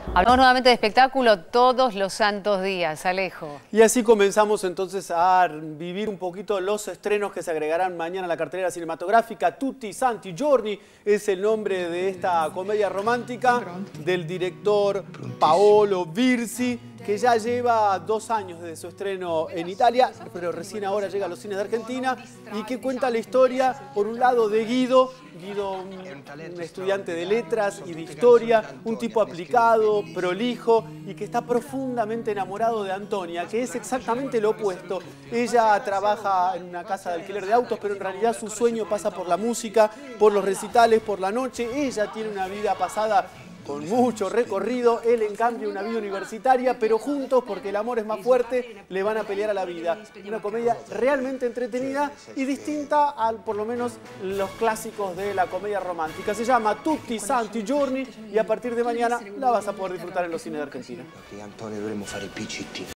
Hablamos nuevamente de espectáculo todos los santos días, Alejo. Y así comenzamos entonces a vivir un poquito los estrenos que se agregarán mañana a la cartelera cinematográfica. Tutti Santi Giorni es el nombre de esta comedia romántica del director Paolo Virzi, que ya lleva 2 años desde su estreno en Italia, pero recién ahora llega a los cines de Argentina, y que cuenta la historia, por un lado, de Guido, un estudiante de letras y de historia, un tipo aplicado, prolijo, y que está profundamente enamorado de Antonia, que es exactamente lo opuesto. Ella trabaja en una casa de alquiler de autos, pero en realidad su sueño pasa por la música, por los recitales, por la noche. Ella tiene una vida pasada con mucho recorrido, él en cambio una vida universitaria, pero juntos, porque el amor es más fuerte, le van a pelear a la vida. Una comedia realmente entretenida y distinta a, por lo menos, los clásicos de la comedia romántica. Se llama Tutti Santi Giorni y a partir de mañana la vas a poder disfrutar en los cines de Argentina. Antonio, dovremmo fare il PCT.